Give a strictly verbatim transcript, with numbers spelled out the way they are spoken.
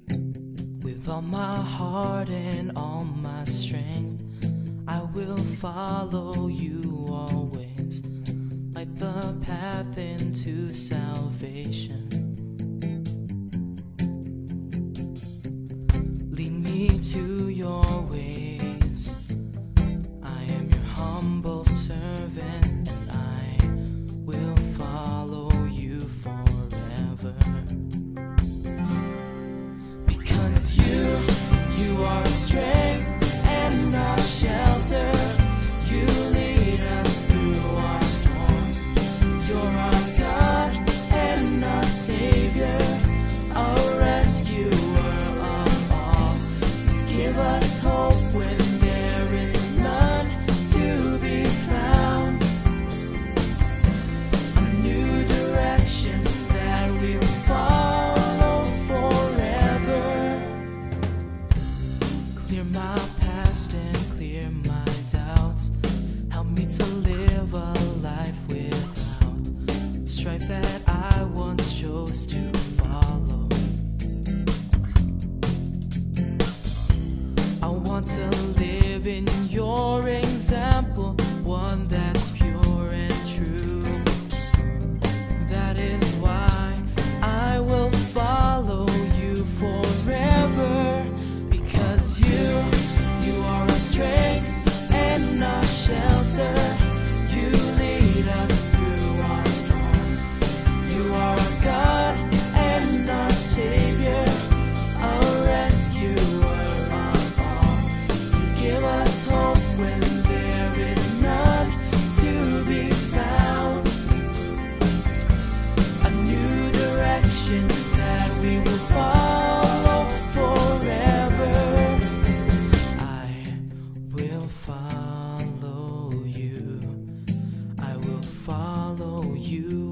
With all my heart and all my strength, I will follow you always, like the path into salvation. Lead me to your ways. I am your humble servant, and I will follow you forever. Because you, you are a strength and a shelter. You lead us through our storms. You're our God and our Savior, our rescuer of all. Give us hope when there is none to be found. A new direction that we will follow forever. Clear my past and clear my doubts. Help me to live a life without strife that I once chose to follow. I want to live in your example, one that's pure and true. That is why I will follow you forever. Because you, you are our strength and our shelter. You lead us through our storms. You are our God and our Savior, our rescuer of all. You give us hope when there is none to be found. A new direction that we will follow forever. I will follow you. I will follow you.